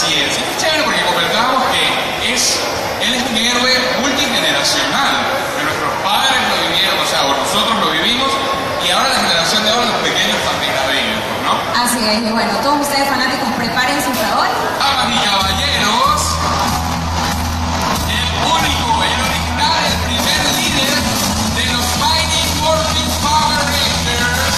Así es chévere porque comentábamos que él es un héroe multigeneracional, que nuestros padres lo vivieron, o sea, nosotros lo vivimos, y ahora la generación de ahora, los pequeños también la ven, ¿no? Así es, y bueno, todos ustedes fanáticos, prepárense para hoy. Damas y caballeros, el único, el original, el primer líder de los Mighty Morphin Power Rangers.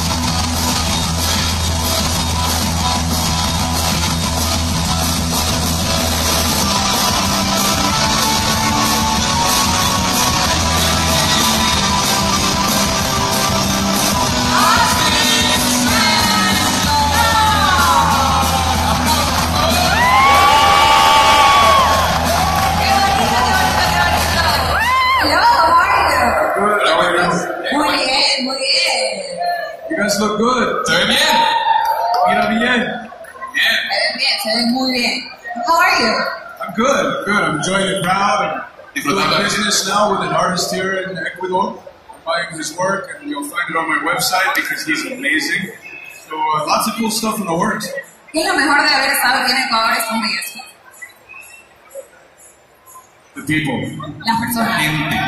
You guys look good. ¿Se ve bien? Mira bien. Bien. Se ven muy bien. How are you? I'm good, good. I'm enjoying the crowd and doing business now with an artist here in Ecuador. I'm buying his work and you'll find it on my website because he's amazing. So lots of cool stuff in the works. Y lo mejor de haber estado aquí en Ecuador es un día. The people. Las personas. Gente.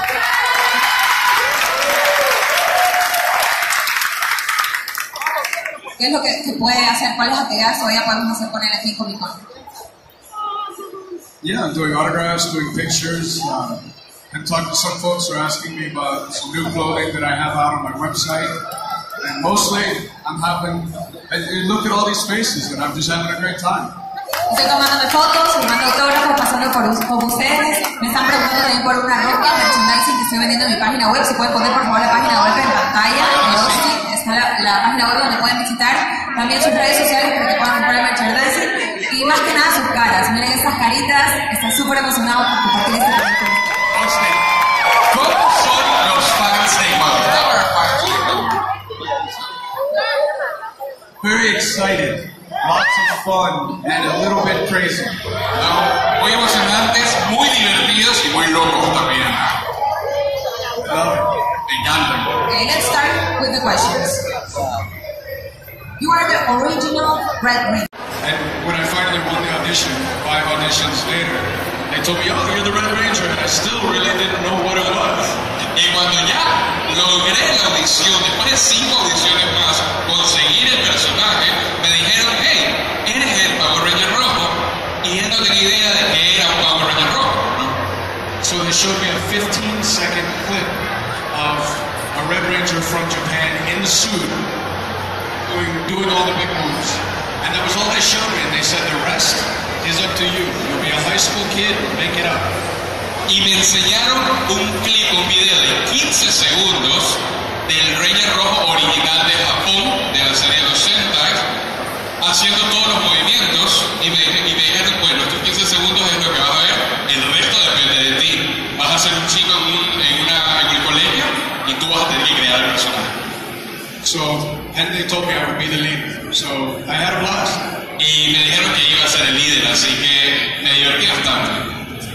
¿Qué es lo que puede hacer? ¿Cuáles actividades todavía podemos hacer con él aquí en Comic Con? Yeah, I'm doing autographs, doing pictures. I'm talking to some folks who are asking me about some new clothing that I have out on my website. And mostly, I look at all these faces and I'm just having a great time. Estoy tomándome fotos, firmando autógrafos, pasando por ustedes. Me están preguntando también por una ropa, merchandising que estoy vendiendo en mi página web. Si pueden poner por favor la página web en pantalla. Está la página web donde pueden visitar. También sus redes sociales para que puedan comprar el merchandising. Y más que nada sus caras. Miren esas caritas. Están súper emocionados por compartir este momento. ¿Cómo son los fans de Very excited. Lots of fun and a little bit crazy. ¿No? Muy emocionantes, muy divertidos y muy locos también. Me encantan. Okay, let's start with the questions. You are the original Red Ranger. And when I finally won the audition, 5 auditions later, they told me, oh, you're the Red Ranger, and I still really didn't know what it was. Y cuando ya logré la audición, después de 5 audiciones más, conseguir el personaje, me dijeron, hey, eres el Power Ranger rojo, y él no tenía idea de que era un Power Ranger rojo, ¿no? So they showed me a 15-second clip of a Red Ranger from Japan in the suit doing all the big moves. And that was all they showed me, and they said the rest is up to you. You'll be a high school kid, make it up. Y me enseñaron un clip, un video de 15 segundos del Ranger rojo original de Japón, de la serie de los Sentai, haciendo todos los movimientos, y me dijeron, bueno, estos 15 segundos es lo que vas a ver, el resto depende de ti. Vas a ser un chico en el colegio y tú vas a tener que crear el personaje. So, and they told me I would be the leader. So, I had a blast. Y me dijeron que iba a ser el líder, así que me divertí bastante.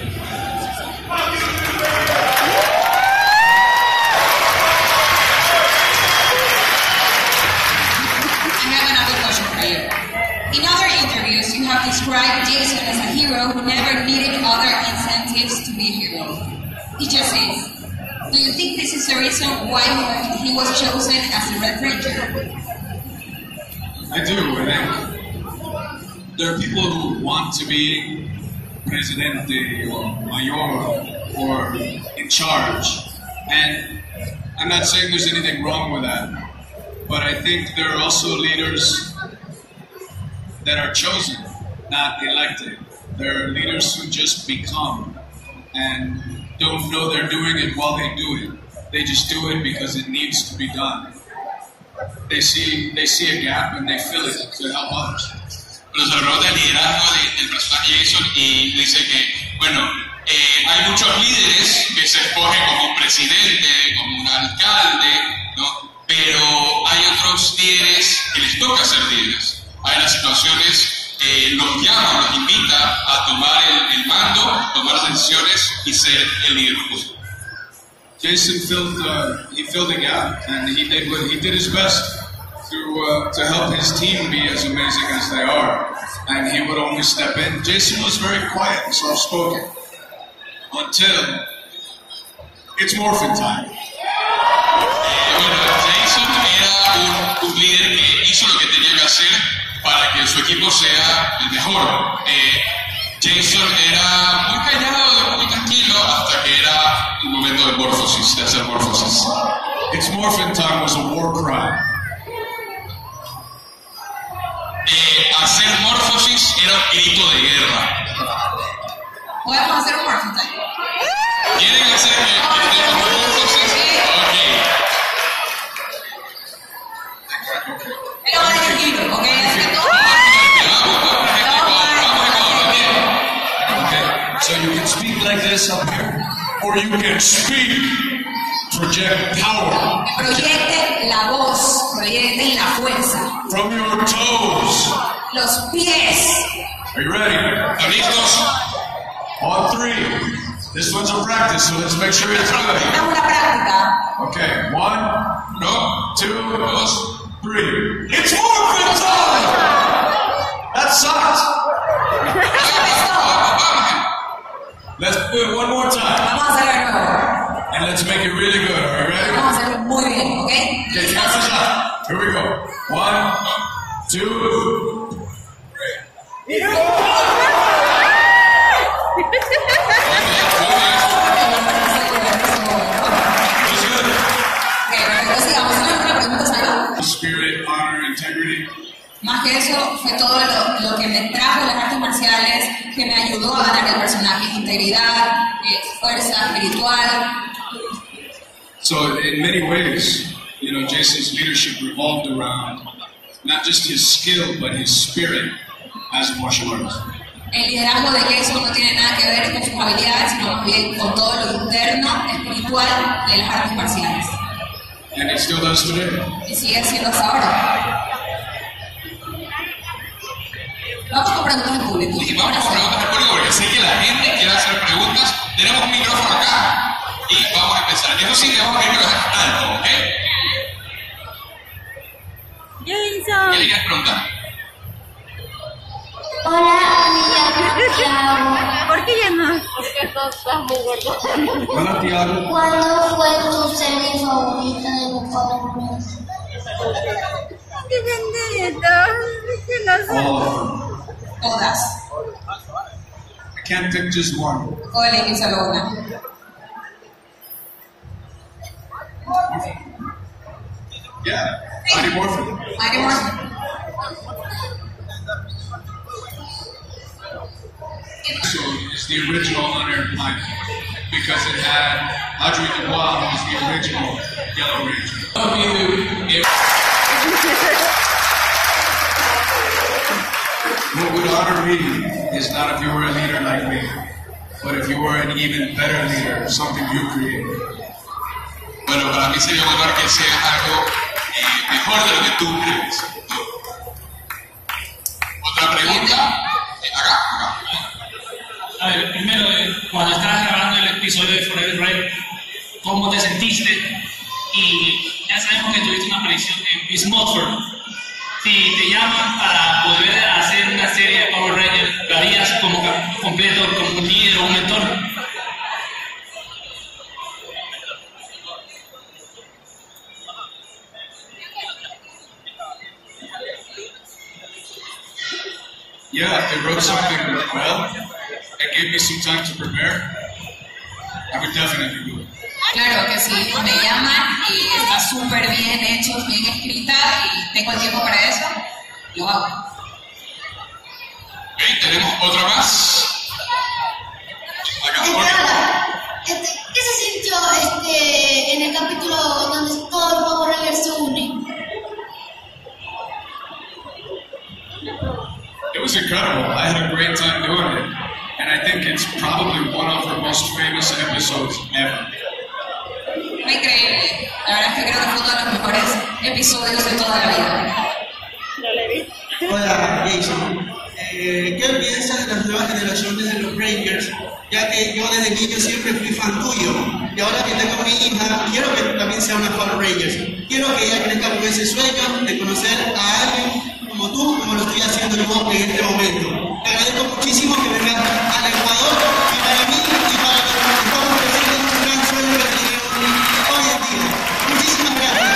In other interviews, you have described Jason as a hero who never needed other incentives to be a hero. He just is. Do you think this is the reason why he was chosen as the Red Ranger? I do. I think there are people who want to be presidente or mayor or in charge. And I'm not saying there's anything wrong with that. But I think there are also leaders that are chosen, not elected. There are leaders who just become and don't know they're doing it while they do it. They just do it because it needs to be done. They see a gap and they fill it to help others. Pero se pregunta el liderazgo del personaje Jason y dice que, bueno, hay muchos líderes que se escogen como un presidente, como un alcalde, ¿no? Pero hay otros líderes que les toca ser líderes. Hay las situaciones que los llaman, los invita a tomar el mando, tomar las decisiones y ser el líder justo. Jason filled the gap, and he did his best to help his team be as amazing as they are. and he would only step in. Jason was very quiet and soft-spoken until it's morphin time. Bueno, Jason era un líder que hizo lo que tenía que hacer para que su equipo sea el mejor. Jason era muy callado, muy tranquilo, hasta que era el momento de morfosis, de hacer morfosis. It's morphin time was a war cry. Hacer morfosis era un grito de guerra. ¿Podemos hacer un porcentaje? ¿Quieren hacer morfosis? Ok. Pero va a dirigir, ¿ok? Okay, so you can speak like this up here, or you can speak, project power Proyecten la voz, proyecten la fuerza. from your toes. Los pies. Are you ready? ¿Están listos? On three. This one's a practice, so let's make sure it's good. Hagamos una práctica. Okay, 1, ¿No? 2, 3. It's morphin time! That sucked. Let's do it one more time, Vamos a hacerlo de nuevo. and let's make it really good. Are you ready? Vamos a hacerlo muy bien, ¿ok? Okay, cameras up. Here we go. 1, 2, 3. That's good. Ok, perfecto, sigamos. ¿Tienen alguna pregunta, Salo? Spirit, honor, integrity. Más que eso, fue todo lo que me trajo las artes marciales, que me ayudó a ganar el personaje. Integridad, fuerza espiritual. So in many ways, you know, Jason's leadership revolved around not just his skill, but his spirit as a martial artist. El liderazgo de Jason no tiene nada que ver con sus habilidades, sino más bien con todo lo interno, espiritual de las artes marciales. And it still does today. Y sigue siendo hasta ahora. Vamos con preguntas del público. Y vamos con preguntas del público porque sé que la gente quiere hacer preguntas. Tenemos un micrófono acá y vamos a empezar. Eso sí, vamos a ir alto, ¿ok? ¿Qué le quieres preguntar? Hola, me llamo Tiago. ¿Por qué llamas? Hola, Tiago. ¿Cuándo fue tu serie favorita de los Power Rangers? ¡Qué bendito! Que no sé. All of them. Todas. I can't pick just one. O elegir solo una. Yeah, Mighty Morphin. Mighty Morphin. So it's the original unearned Mighty because it had Audrey Dubois, who was the original Yellow Ranger. What would honor me is not if you were a leader like me, but if you were an even better leader, something you created. Bueno, para mí sería un honor que seas algo mejor de lo que tú crees. ¿Otra pregunta? Acá. A ver, primero, cuando estabas grabando el episodio de Forever Red, ¿cómo te sentiste? Y ya sabemos que tuviste una aparición en Miss Mothford. Si te llaman para poder hacer una serie de Power Rangers, ¿lo harías como completo, como un líder o un mentor? Yeah, they wrote something well. It gave me some time to prepare. I would definitely do it. Claro que sí, me llaman y está súper bien hecho, bien escrita y tengo el tiempo para eso, lo hago. Ok, tenemos otra más. Acá, Hola. ¿Qué se sintió en el capítulo donde todos los Power Rangers se unen? It was incredible. I had a great time doing it. And I think it's probably one of our most famous episodes ever. Fue increíble, la verdad es que creo que fue uno de los mejores episodios de toda la vida. Hola, Jason. ¿Qué piensas de las nuevas generaciones de los Rangers? Ya que yo desde niño siempre fui fan tuyo. Y ahora que tengo mi hija, quiero que también sea una Power Rangers. Quiero que ella crezca con ese sueño de conocer a alguien como tú como lo estoy haciendo yo en este momento. Te agradezco muchísimo que vengas al Ecuador y para mí y para los que estamos presentes es un gran sueño que tenemos hoy en día. Muchísimas gracias.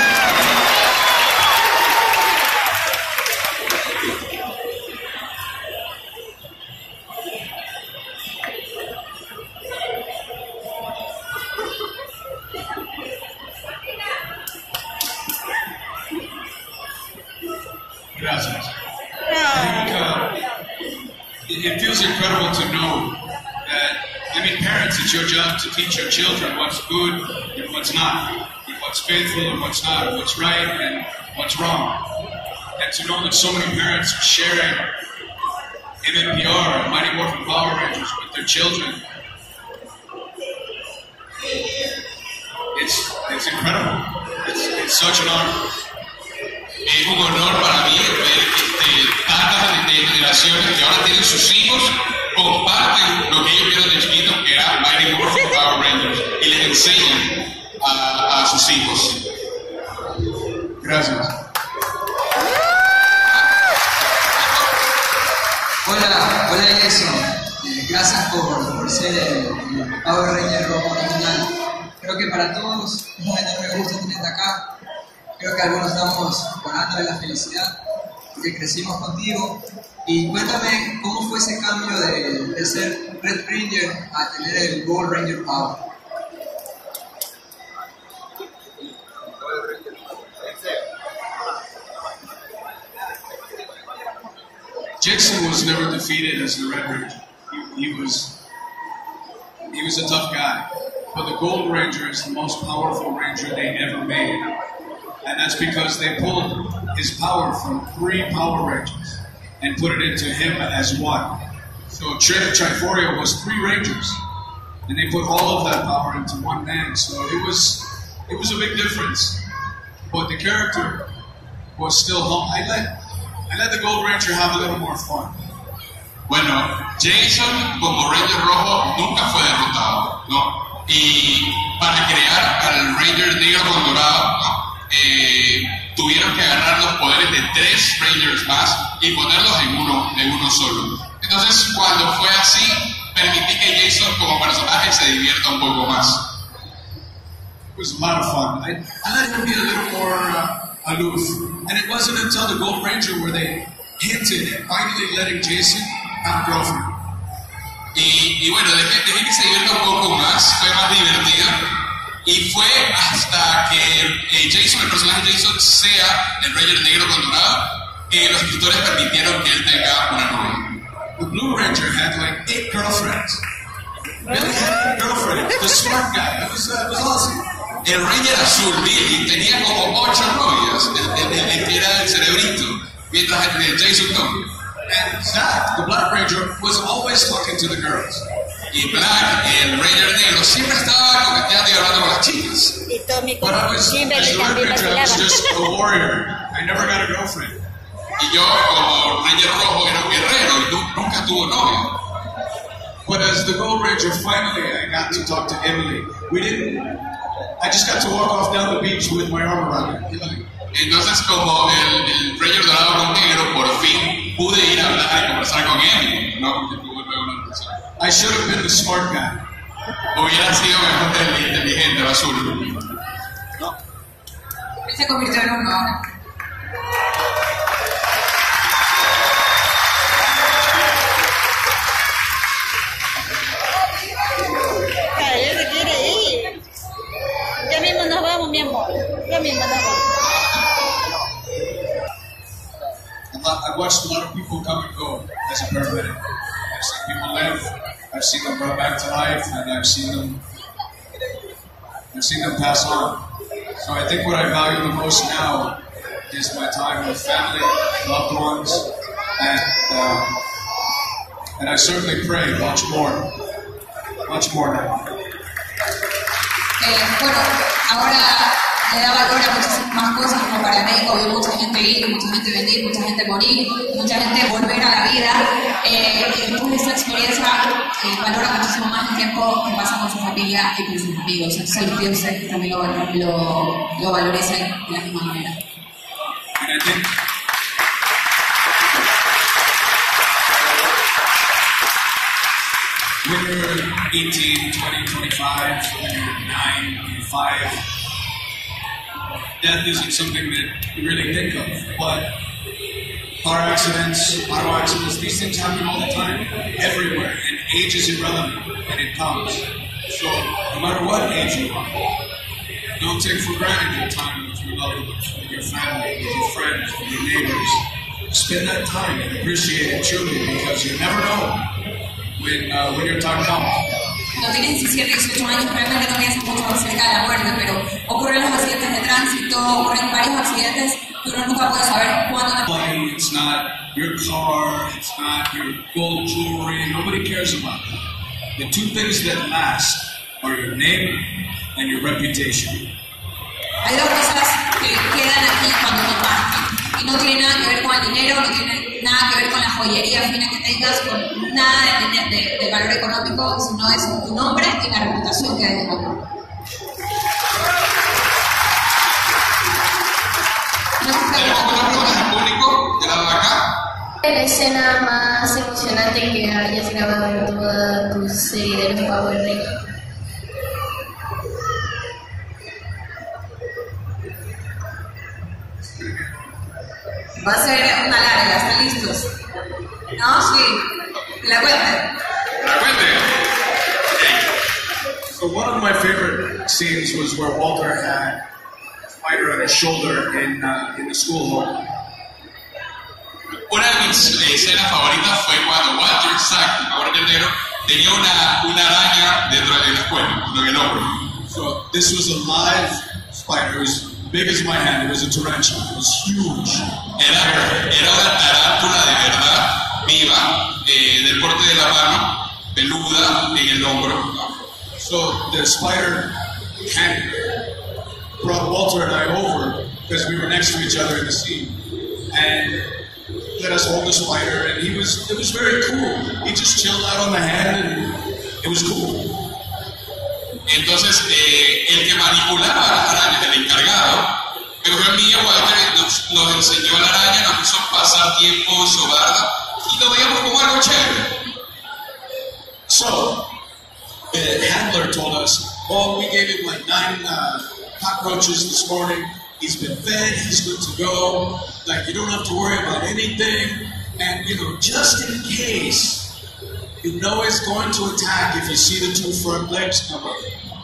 Gracias. It feels incredible to know that, parents, it's your job to teach your children what's good and what's not, and what's faithful and what's not, what's right and what's wrong. And to know that so many parents are sharing MMPR and Mighty Morphin Power Rangers with their children, it's incredible. It's such an honor. Es un honor para mí ver tantas generaciones que ahora tienen sus hijos, comparten lo que ellos vieron de chiquitos, que era Mighty Morphin Power Rangers, y les enseñan a sus hijos. Gracias. Hola Jason. Gracias por ser el Power Ranger rojo original. Creo que para todos es un enorme gusto tenerte acá. Creo que algunos estamos volando de la felicidad porque crecimos contigo. Y cuéntame cómo fue ese cambio de ser Red Ranger a tener el Gold Ranger Power. Jason was never defeated as the Red Ranger. He was a tough guy. But the Gold Ranger is the most powerful Ranger they ever made. And that's because they pulled his power from 3 Power Rangers and put it into him as one. So Triforio was 3 Rangers, and they put all of that power into one man. So it was a big difference. But the character was still home. I let the Gold Ranger have a little more fun. Bueno, Jason como Ranger Rojo nunca fue derrotado, ¿no? Y para crear al Ranger Negro con Dorado, ¿no? Tuvieron que agarrar los poderes de 3 Rangers más y ponerlos en uno solo. Entonces, cuando fue así, permití que Jason como personaje se divierta un poco más. It was a lot of fun. I let him be a little more aloof. And it wasn't until the Gold Ranger where they hinted at finally letting Jason have a girlfriend. Y bueno, dejé que se divierta un poco más, fue más divertida. Y fue hasta que Jason, el personaje de Jason, sea el Ranger Negro con Dorado, que los escritores permitieron que él tenga una novia. The Blue Ranger had like 8 girlfriends. Really had 8 girlfriends. The smart guy. It was awesome. El Ranger Azul, Billy, tenía como 8 novias, el que era el cerebrito, mientras el Jason no. And Zach, the Black Ranger, was always talking to the girls. Y Black, el Ranger Negro, siempre estaba coqueteando y hablando con las chicas. Y Tommy But I was, as Kimberly the Red también Ranger, I was vacilaba. just a warrior. I never got a girlfriend. Y yo, como Ranger Rojo, era un guerrero y nunca tuvo novia. But as the Gold Ranger, finally I got to talk to Emily. I just got to walk off down the beach with my arm around her. Emily. Entonces, como el Ranger Dorado con Negro, por fin pude ir a hablar y conversar con Emily, ¿no? Porque tuve luego una relación. I should have been the smart guy. Hubiera sido mejor el inteligente, el azul. Él se convirtió en uno ahora. Cara, él se quiere ir. Ya mismo nos vamos, mi amor. Ya mismo nos vamos. I've watched a lot of people come and go as a paramedic. I've seen people live, I've seen them brought back to life, and I've seen them pass on. So I think what I value the most now is my time with family, loved ones, and I certainly pray much more now. Bueno, ahora le da valor a muchísimas más cosas como paramédico, veo mucha gente ir, mucha gente venir, mucha gente morir, mucha gente volver a la vida. Después de esta experiencia valora muchísimo más el tiempo que pasa con su familia y con sus amigos. Entonces los dioses también lo valorizan de la misma manera. And I think when you're 18, 20, 25, when you're 9, when you're 5, death isn't something that you really think of. But car accidents, auto accidents, these things happen all the time, everywhere, and age is irrelevant, and it comes. So no matter what age you are, don't take for granted your time with your loved ones, with your family, with your friends, with your neighbors. Spend that time and appreciate it truly, because you never know when your time comes. Cuando tienes 17, 18 años, realmente no piensas mucho acerca de la muerte, pero ocurren los accidentes de tránsito, ocurren varios accidentes que uno nunca puede saber cuándo te... It's not your car, it's not your gold jewelry, nobody cares about that. The two things that last are your name and your reputation. Hay dos cosas que quedan aquí cuando uno parte, y no tiene nada que ver con el dinero, no tiene nada que ver con la joyería fina que tengas, con nada de valor económico, sino es tu nombre y la reputación que hay de valor. ¿Tenemos otras preguntas al público de lado de acá? La escena más emocionante que hayas grabado en toda tu serie de los Power Rangers. Va a ser una larga, ¿están listos? ¿No? Sí. La cuenta. La cuente. So one of my favorite scenes was where Walter had a spider on his shoulder in the school hall. Una de mis escenas favoritas fue cuando Walter Sack, el Power Ranger negro, tenía una araña dentro de la escuela, en el hombro. So this was a live spider. It was big as my hand. It was a tarantula. It was huge. Era una tarántula de verdad, viva, del porte de la mano, peluda en el hombro. So the spider had brought Walter and I over because we were next to each other in the scene, and let us hold the spider, and it was very cool. He just chilled out on the hand, and it was cool. Entonces, el que manipulaba las arañas, el encargado, que fue mi Walter, nos enseñó la araña, nos hizo pasar tiempo sobarla y lo veíamos como algo chévere. So the handler told us, "Oh, we gave him like 9 cockroaches this morning. He's been fed. He's good to go. Like, you don't have to worry about anything. And just in case, it's going to attack if you see the 2 front legs come up."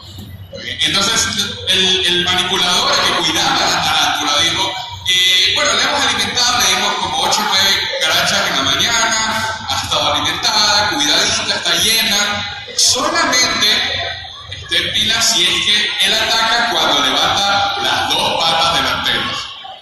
Entonces el manipulador, el que cuidaba la tarántula, dijo, bueno, le hemos alimentado, le dimos como 8 o 9 garachas en la mañana, ha estado alimentada, cuidadita, está llena, solamente esté en pila si es que él ataca cuando levanta las 2 patas delanteras.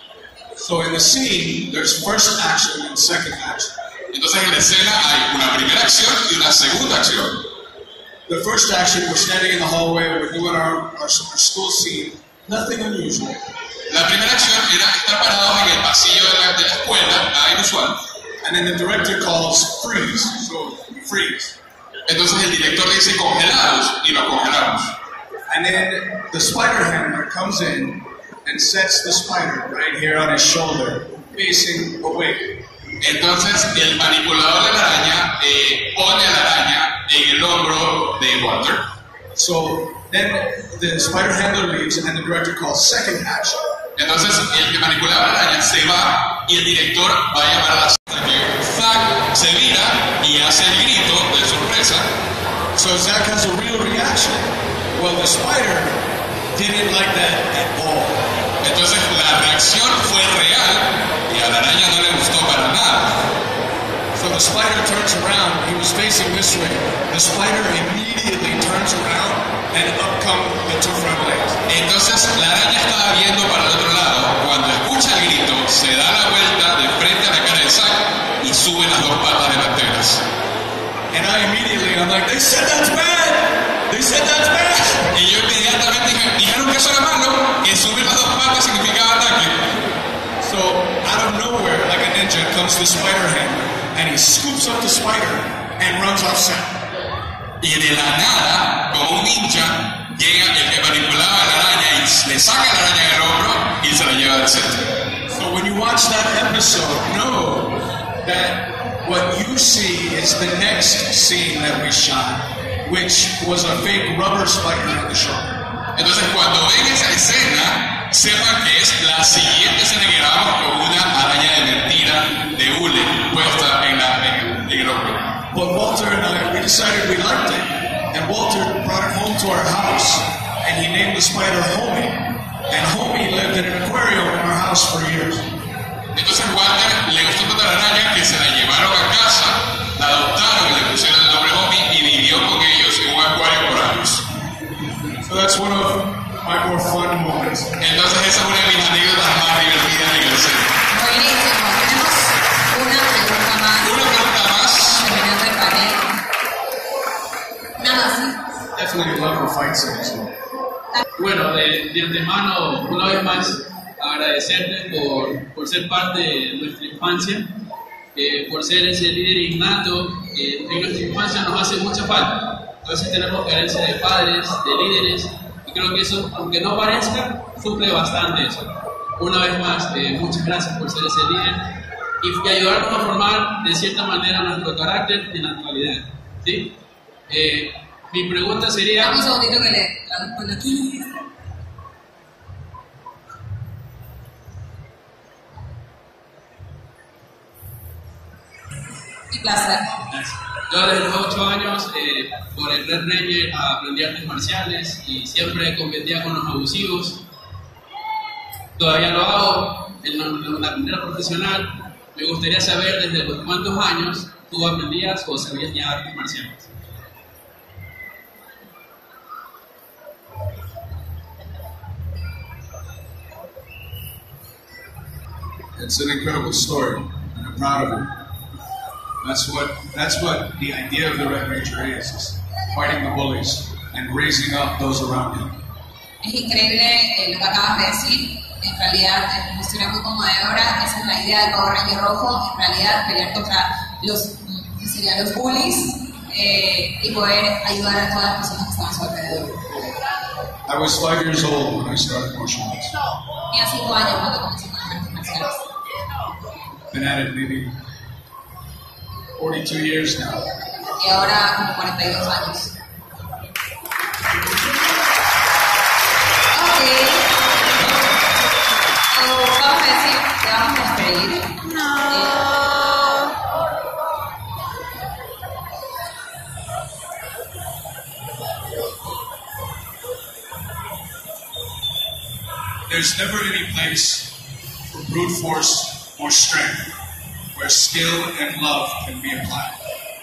So in the scene, there's first action and second action. Entonces en la escena hay una primera acción y una segunda acción. The first action, we're standing in the hallway, we're doing our school scene, nothing unusual. La primera acción era estar parados en el pasillo de la escuela, nada inusual. And then the director calls freeze, so we freeze. Entonces el director le dice congelados y lo congelamos. And then the spider handler comes in and sets the spider right here on his shoulder, facing away. Entonces el manipulador de la araña pone a la araña en el hombro de Walter. So then the spider handler leaves and the director calls second action. Entonces el que manipulaba la araña se va y el director va a llamar a la sala que Zack se vira y hace el grito de sorpresa. So Zack has a real reaction. Well, the spider didn't like that at all. Entonces la reacción fue real y a la araña no le gustó para nada. So the spider turns around, he was facing this way. The spider immediately turns around and up come the 2 front legs. Entonces la araña estaba viendo para el otro lado. Cuando escucha el grito, se da la vuelta de frente a la cara de Zack y sube las 2 patas delanteras. And I'm like, they said that's bad! They said that's bad! Y yo inmediatamente dijeron que eso era malo, que subir las 2 patas significaba ataque. So out of nowhere, like a ninja, comes the spider handler, and he scoops up the spider and runs off set. Y de la nada, como un ninja, llega el que manipulaba la araña y le saca la araña del hombro y se la lleva del set. So when you watch that episode, know that what you see is the next scene that we shot. which was a fake rubber spider in the show. Entonces, cuando ven esa escena, sepan que es la siguiente escena que grabamos con una araña de mentira de hule puesta en el hombro. But Walter and I, we decided we liked it, and Walter brought it home to our house, and he named the spider Homie. And Homie lived in an aquarium in our house for years. Entonces Walter le gustó tanto la araña que se la llevaron a casa, la adoptaron y le pusieron el nombre Homie y vivió con ellos en un acuario por años. So that's one of my more fun moments. Entonces esa es una de mis anécdotas más divertidas en el set. Buenísimo. Tenemos una pregunta más. Una pregunta más. Terminando el panel. Nada, sí. Definitely love the fight scenes. Bueno, de antemano, una vez más, agradecerte por ser parte de nuestra infancia, por ser ese líder innato que en nuestra infancia nos hace mucha falta. A veces tenemos carencia de padres, de líderes, y creo que eso, aunque no parezca, suple bastante eso. Una vez más, muchas gracias por ser ese líder y ayudarnos a formar de cierta manera nuestro carácter en la actualidad. ¿Sí? Mi pregunta sería... Dame un segundito que le pongo aquí. Un placer. Yo desde los 8 años, por el Red Ranger, aprendí artes marciales y siempre competía con los abusivos. Todavía lo hago en la manera profesional. Me gustaría saber desde los cuántos años tú aprendías o sabías ya artes marciales. It's an incredible story, and I'm proud of it. That's what the idea of the Red Ranger is fighting the bullies and raising up those around him. Es increíble lo que acabas de decir. En realidad es una historia muy conmovedora. Esa es la idea del Power Ranger rojo. En realidad pelear contra los bullies y poder ayudar a todas las personas que están a su alrededor. I was 5 years old when I started martial arts. Tenía 5 años cuando comencé con las artes marciales. Been at it maybe 42 years now. Y ahora como 42 años. Ok. Vamos a decir, te vamos a despedir. No. There's never any place for brute force or strength where skill and love can be applied.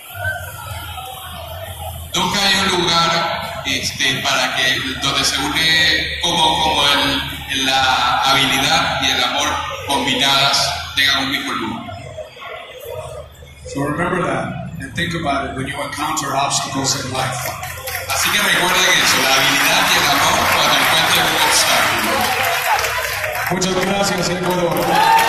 Nunca hay un lugar para que donde se une como la habilidad y el amor combinadas tengan un mismo lugar. So remember that and think about it when you encounter obstacles in life. Así que recuerden eso, la habilidad y el amor cuando encuentren un obstáculo. Muchas gracias, Ecuador.